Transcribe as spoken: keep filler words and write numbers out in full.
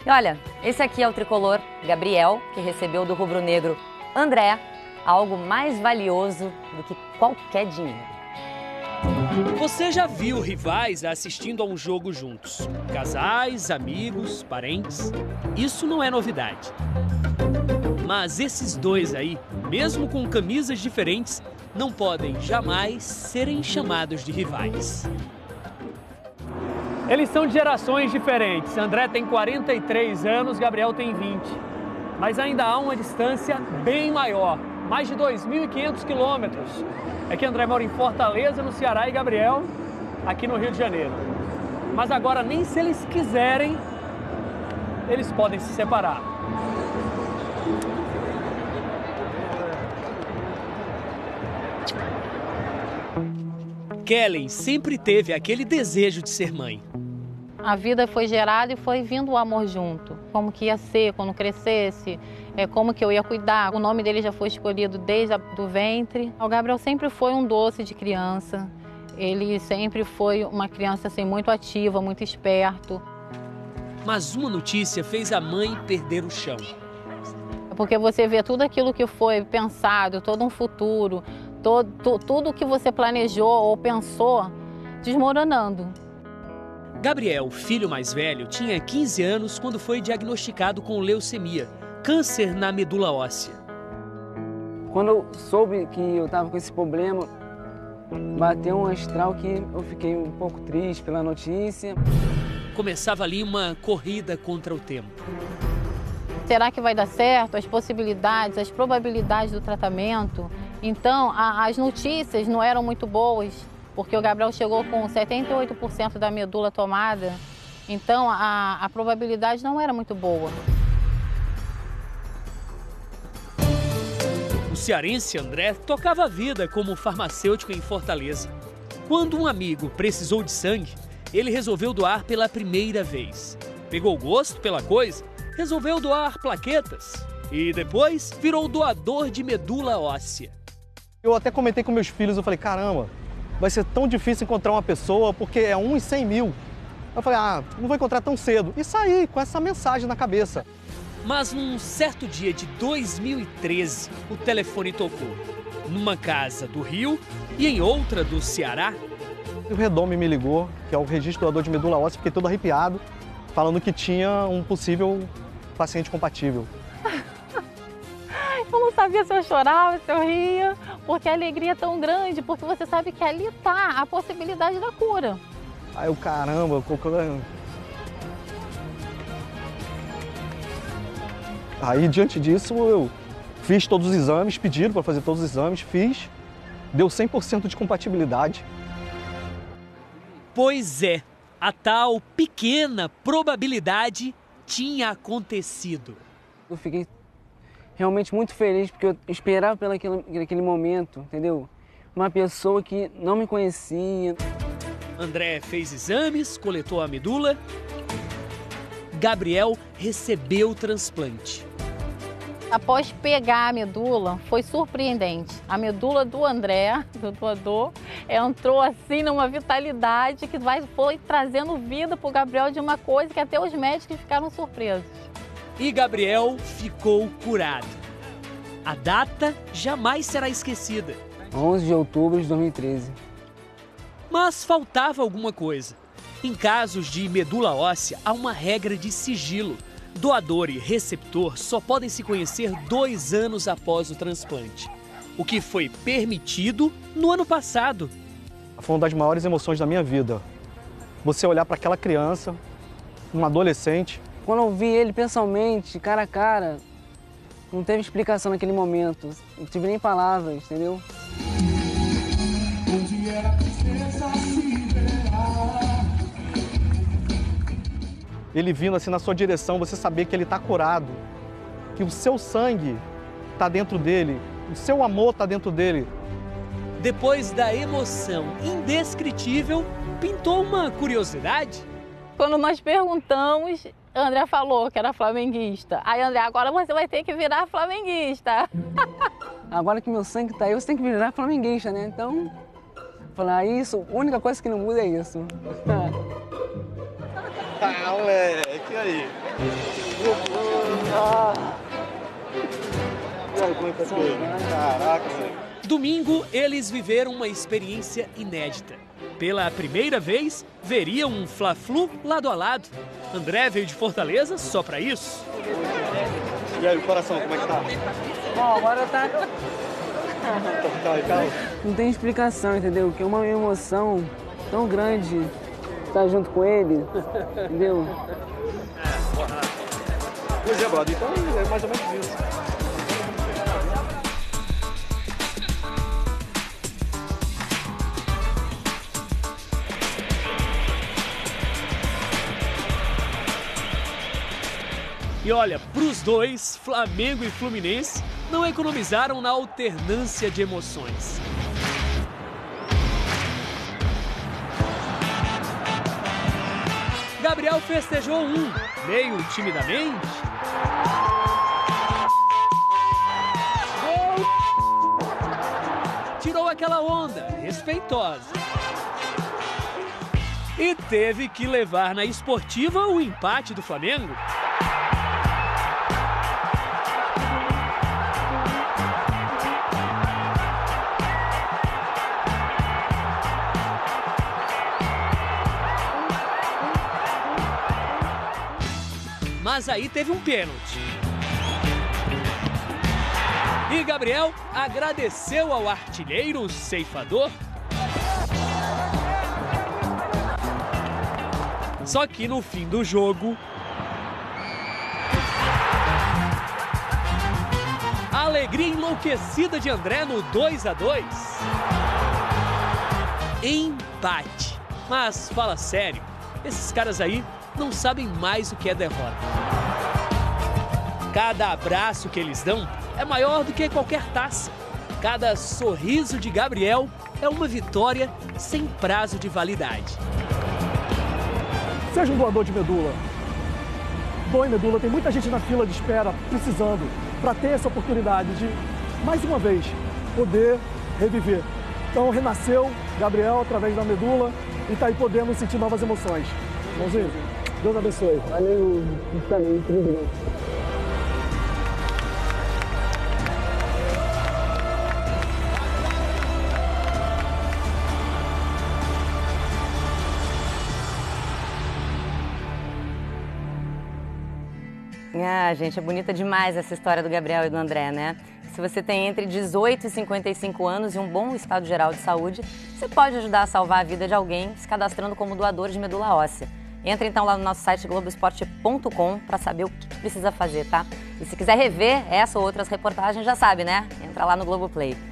E olha, esse aqui é o tricolor Gabriel, que recebeu do rubro-negro André algo mais valioso do que qualquer dinheiro. Você já viu rivais assistindo a um jogo juntos? Casais, amigos, parentes? Isso não é novidade. Mas esses dois aí, mesmo com camisas diferentes, não podem jamais serem chamados de rivais. Eles são de gerações diferentes. André tem quarenta e três anos, Gabriel tem vinte. Mas ainda há uma distância bem maior, mais de dois mil e quinhentos quilômetros. É que André mora em Fortaleza, no Ceará, e Gabriel aqui no Rio de Janeiro. Mas agora, nem se eles quiserem, eles podem se separar. Kellen sempre teve aquele desejo de ser mãe. A vida foi gerada e foi vindo o amor junto. Como que ia ser quando crescesse, é, como que eu ia cuidar. O nome dele já foi escolhido desde o ventre. O Gabriel sempre foi um doce de criança. Ele sempre foi uma criança assim, muito ativa, muito esperto. Mas uma notícia fez a mãe perder o chão. Porque você vê tudo aquilo que foi pensado, todo um futuro, todo, tudo que você planejou ou pensou desmoronando. Gabriel, filho mais velho, tinha quinze anos quando foi diagnosticado com leucemia, câncer na medula óssea. Quando eu soube que eu estava com esse problema, bateu um astral que eu fiquei um pouco triste pela notícia. Começava ali uma corrida contra o tempo. Será que vai dar certo? As possibilidades, as probabilidades do tratamento. Então, a, as notícias não eram muito boas, porque o Gabriel chegou com setenta e oito por cento da medula tomada. Então, a, a probabilidade não era muito boa. O cearense André tocava a vida como farmacêutico em Fortaleza. Quando um amigo precisou de sangue, ele resolveu doar pela primeira vez. Pegou gosto pela coisa, resolveu doar plaquetas e depois virou doador de medula óssea. Eu até comentei com meus filhos, eu falei, caramba, vai ser tão difícil encontrar uma pessoa porque é um em cem mil. Eu falei, ah, não vou encontrar tão cedo. E saí com essa mensagem na cabeça. Mas num certo dia de dois mil e treze, o telefone tocou. Numa casa do Rio e em outra do Ceará. O Redome me ligou, que é o registro doador de medula óssea, fiquei todo arrepiado, falando que tinha um possível paciente compatível. Eu não sabia se eu chorava, se eu ria, porque a alegria é tão grande, porque você sabe que ali está a possibilidade da cura. Aí eu, caramba, qualquer... Aí, diante disso, eu fiz todos os exames, pediram para fazer todos os exames, fiz, deu cem por cento de compatibilidade. Pois é, a tal pequena probabilidade tinha acontecido. Eu fiquei realmente muito feliz, porque eu esperava pelo aquele, aquele momento, entendeu? Uma pessoa que não me conhecia. André fez exames, coletou a medula. Gabriel recebeu o transplante. Após pegar a medula, foi surpreendente. A medula do André, do doador, entrou assim numa vitalidade que vai, foi trazendo vida para o Gabriel de uma coisa que até os médicos ficaram surpresos. E Gabriel ficou curado. A data jamais será esquecida. onze de outubro de dois mil e treze. Mas faltava alguma coisa. Em casos de medula óssea, há uma regra de sigilo. Doador e receptor só podem se conhecer dois anos após o transplante, o que foi permitido no ano passado. Foi uma das maiores emoções da minha vida. Você olhar para aquela criança, um adolescente. Quando eu vi ele pessoalmente, cara a cara, não teve explicação naquele momento. Não tive nem palavras, entendeu? Ele vindo assim na sua direção, você saber que ele está curado, que o seu sangue está dentro dele, o seu amor está dentro dele. Depois da emoção indescritível, pintou uma curiosidade. Quando nós perguntamos, André falou que era flamenguista. Aí, André, agora você vai ter que virar flamenguista. Agora que meu sangue está aí, você tem que virar flamenguista, né? Então, falar isso, a única coisa que não muda é isso. Ah, moleque, aí. Ah. Caraca, velho. Domingo, eles viveram uma experiência inédita. Pela primeira vez, veriam um Fla-Flu lado a lado. André veio de Fortaleza só pra isso. E aí, o coração, como é que tá? Bom, agora tá... Calma, calma. Não tem explicação, entendeu? Que é uma emoção tão grande estar junto com ele, entendeu? Pois é, brother, então é mais ou menos isso. E olha, pros dois, Flamengo e Fluminense, não economizaram na alternância de emoções. Gabriel festejou um, meio timidamente. Gol! Tirou aquela onda, respeitosa. E teve que levar na esportiva o empate do Flamengo. Mas aí teve um pênalti. E Gabriel agradeceu ao artilheiro ceifador. Só que no fim do jogo, a alegria enlouquecida de André no dois a dois. Empate. Mas fala sério, esses caras aí não sabem mais o que é derrota. Cada abraço que eles dão é maior do que qualquer taça. Cada sorriso de Gabriel é uma vitória sem prazo de validade. Seja um doador de medula. Doe medula, tem muita gente na fila de espera precisando para ter essa oportunidade de, mais uma vez, poder reviver. Então, renasceu Gabriel através da medula e está aí podendo sentir novas emoções. Irmãozinho, Deus abençoe. Valeu, também, tudo bem. Ah, gente, é bonita demais essa história do Gabriel e do André, né? Se você tem entre dezoito e cinquenta e cinco anos e um bom estado geral de saúde, você pode ajudar a salvar a vida de alguém se cadastrando como doador de medula óssea. Entra então lá no nosso site globo esporte ponto com para saber o que precisa fazer, tá? E se quiser rever essa ou outras reportagens, já sabe, né? Entra lá no Globoplay.